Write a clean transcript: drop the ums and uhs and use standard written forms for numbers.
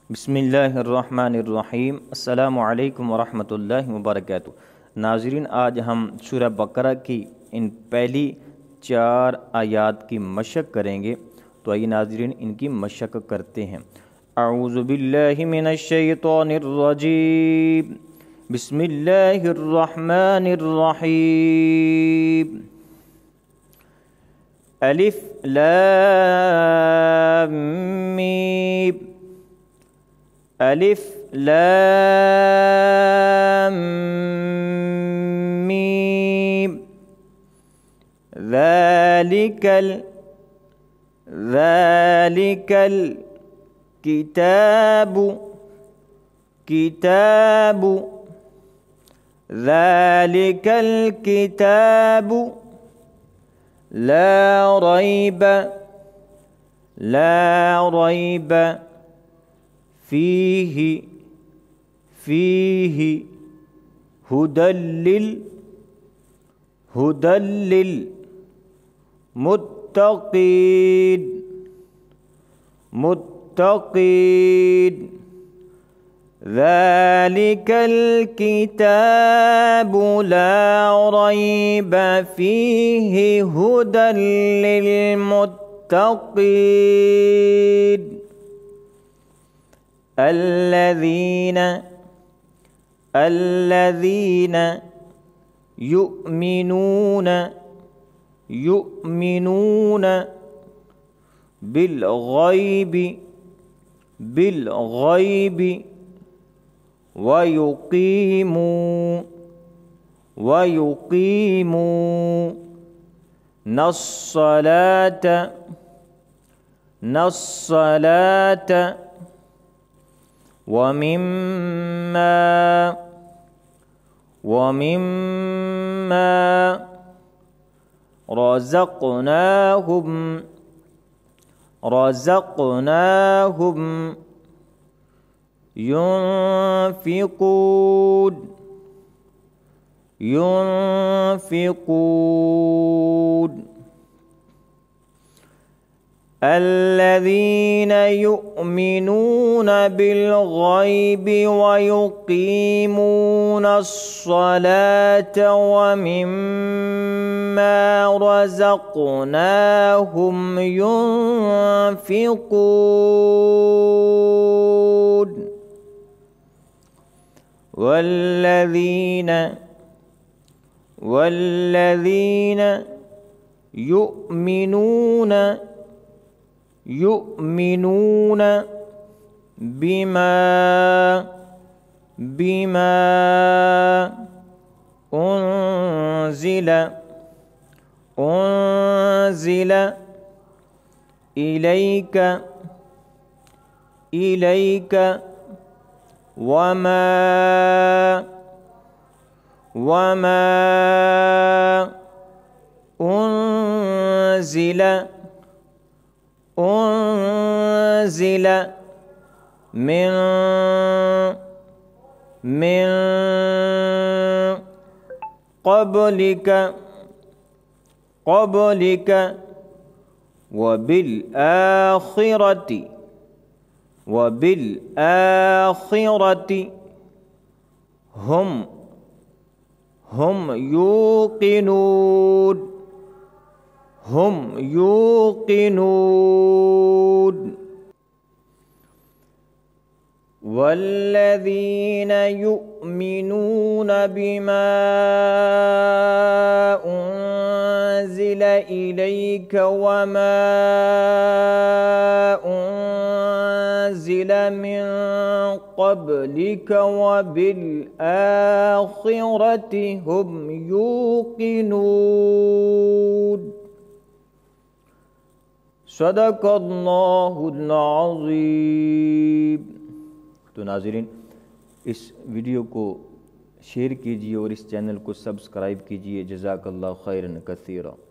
बिस्मिल्लाहिर्रहमानिर्रहीम। अस्सलामु अलैकुम वरहमतुल्लाहि वबरकातुहू। नाज़रीन, आज हम सूरह बकरा की इन पहली 4 आयात की मशक करेंगे। तो आइए नाज़रीन इनकी मशक करते हैं। अऊज़ु बिल्लाहि मिनश शैतानिर रजीम। बिस्मिल्लाहिर्रहमानिर्रहीम। अलिफ लाम मीम। अलिफ लाम मीम। ज़ालिकल किताबु ज़ालिकल किताबु ला रैब फीही हुदल मुत्तक़ीन। ज़ालिकल किताबु ला रैब फीही हुदल मुत्तक़ीन। الذين يؤمنون بالغيب ويقيمون الصلاة ومما رزقناهم ينفقون. الذين يؤمنون بالغيب ويقيمون الصلاة ومما رزقناهم ينفقون. والذين يؤمنون بما أنزل إليك وما أنزل من قبلك وبالآخرة هم يوقنون. والذين يؤمنون بما أنزل إليك وما أنزل من قبلك وبالآخرة هم يوقنون. सदक़ल्लाहुल अज़ीम। तो नाज़रीन, इस वीडियो को शेयर कीजिए और इस चैनल को सब्सक्राइब कीजिए। जज़ाकल्लाहु खैरन कसीरा।